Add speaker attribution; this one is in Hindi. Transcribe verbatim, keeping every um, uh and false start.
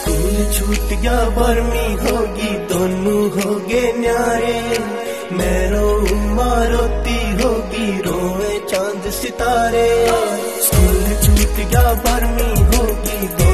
Speaker 1: स्कूल छूट गया बरमी होगी दोनों होगे न्यारे, मैं रोऊं माँ रोती होगी रोए चांद सितारे। स्कूल छूट गया बरमी होगी